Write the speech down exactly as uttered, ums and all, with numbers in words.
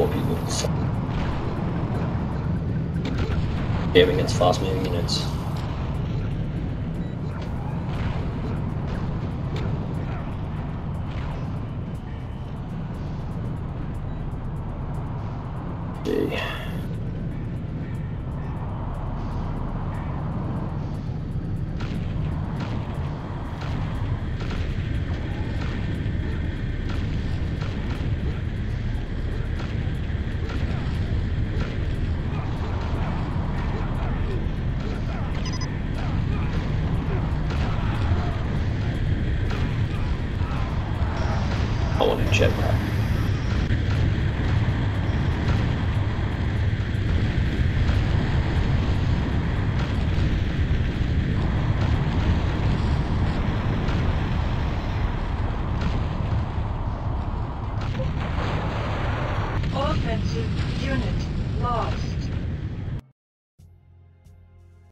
more people. So. Game against fast moving units. See. I want to check that. Offensive unit lost.